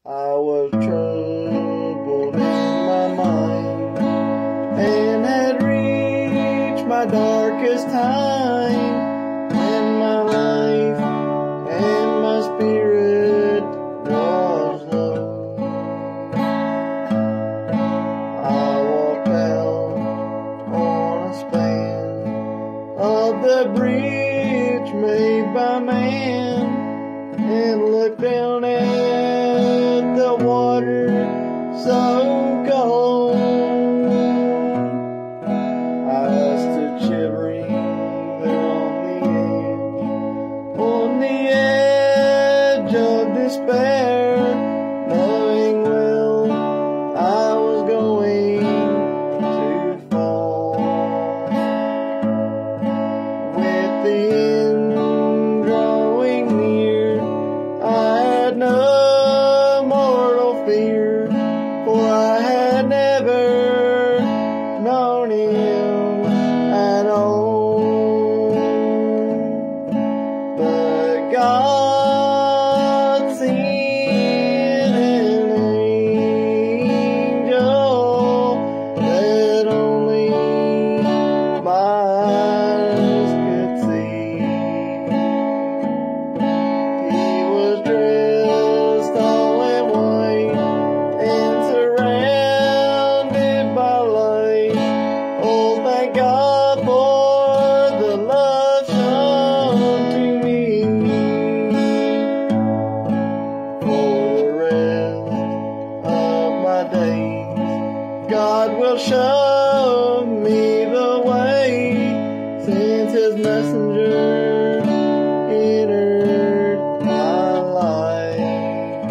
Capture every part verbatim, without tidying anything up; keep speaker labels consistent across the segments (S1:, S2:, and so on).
S1: I was troubled in my mind and had reached my darkest time, when my life and my spirit was low. I walked out on a span of the bridge made by man and looked down at the water so cold. I stood shivering there on the edge, on the edge of despair, knowing well I was going to fall. With the end drawing near, I had no mortal fear, for I had never known him at all. But God sent an angel that only my eyes could see. He was dressed all in white and surrounded by light. Oh, thank God for the love shown to me. For the rest of my days, God will show me the way, since His messenger entered my life.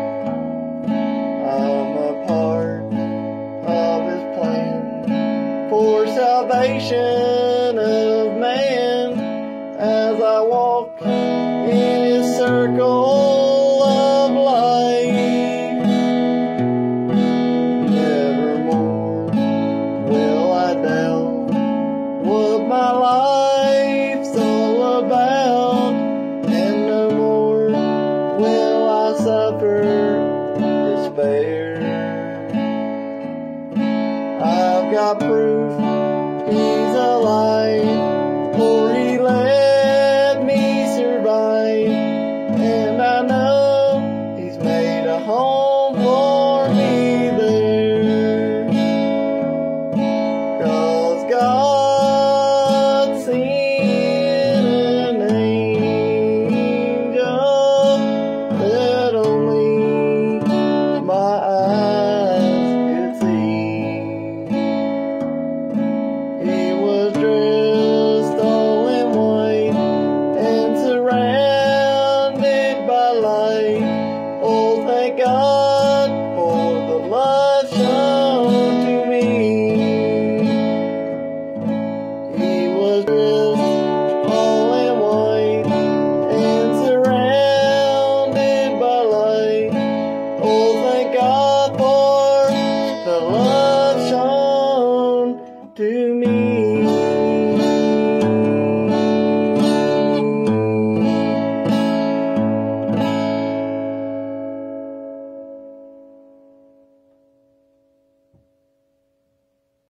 S1: I'm a part of His plan for salvation of man, as I walk in His circle of light. Nevermore will I doubt what my life's all about, and no more will I suffer despair. I've got proof He